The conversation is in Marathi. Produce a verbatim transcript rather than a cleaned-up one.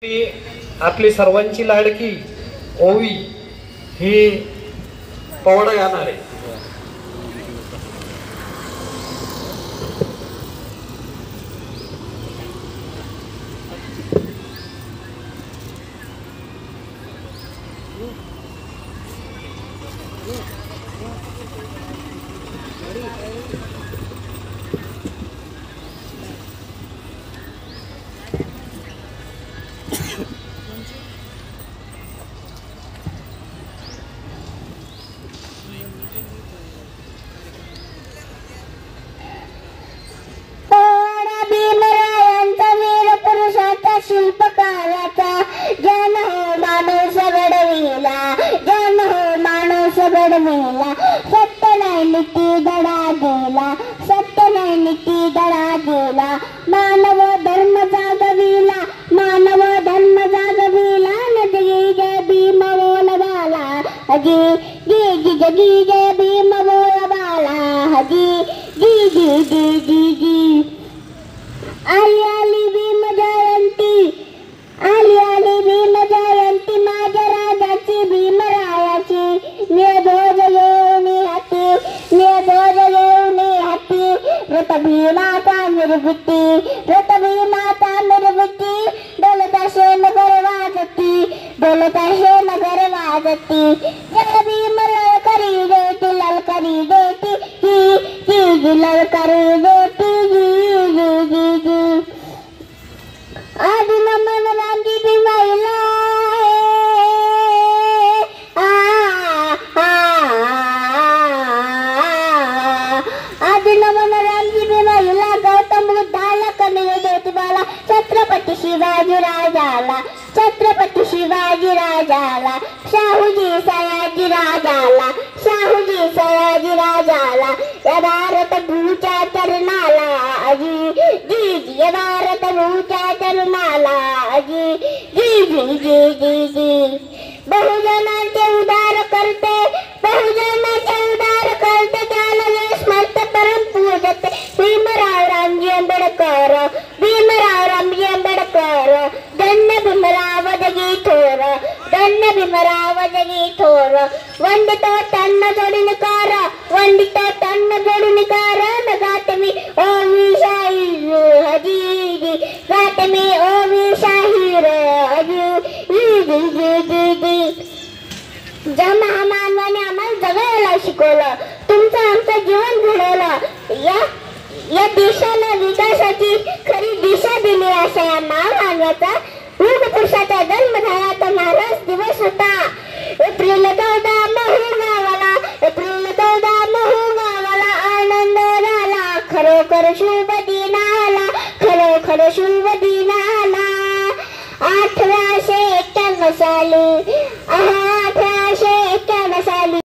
आपली सर्वांची लाडकी ओवी ही पोवाडा गाणार आहे. शिल्पकाराचा जन हो माणूस घडविला, जन हो माणूस घडविला. सत्य नाही नीती धडा दिला, सत्य नाही नीती धडा दिला. मानव धर्म जागविला, मानव धर्म जागविला. नदी जय भीम बोल बाला, हजी जी जी जगी जय भीम बोल बाला, हजी जी जी जी जी जी. आली आली भीम जयंती, आली आली भीम जयंती. माझ्या राजाची भीमरायाची निर्ध्वज घेऊन हाती, निर्ध्वज घेऊन हाती. रथ भीमाचा निर्भीती, रथ भीमाचा निर्भीती. डोलता शेण घर वाजती, डोलता शेण घर वाजती. जय भीम ललकारी देती, ललकारी देती ही ही ललकारी देती ही जी जी जी. आदि नमन रामजी भीमाईला, आदि नमन रामजी भीमाईला. गौतम बुद्धाला कन्हैया ज्योतिबाला, छत्रपती शिवाजी राजाला, छत्रपती शिवाजी राजाला. शाहूजी सयाजी राजाला, शाहूजी सयाजी राजाला. या भारत भूच्या चरणाला अजी जी जी, या भारत भूच्या चरणाला अजी जी जी जी जी जी. बहुजनांचे उद्धार करते, बहुजनांचे उद्धार करते. ज्ञान स्मरते परम पूजते भीमराव रामजी आंबेडकर, भीमराव रामजी आंबेडकर. धन्य भीमराव जगी थोर, धन्य भीमराव जगी थोर. वंदितो तन्न जोडणीकार, वंदितो तन्न जोडणीकार. गाते मी ओवी शाहीर हजी, गाते मी ओवी शाहीर हजी जी जी जी जी. ज्या महामानवाने आम्हाला जगायला शिकवलं, तुमचं आमचं जीवन घडवलं, या या देशाला विकासाची खरी दिशा दिली. अशा या महामानवाचा युग पुरुषाचा जन्म झाला तो महाराज दिवस होता. एप्रिल चौदा महू गावाला, एप्रिल चौदा महू गावाला आनंद झाला. खरोखर शुभ दिन आला, खरोखर शुभ दिन आला. अठराशे एक्क्याण्णव साली